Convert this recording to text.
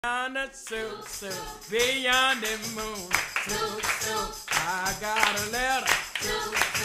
Beyond the soup, beyond the moon, I got a letter.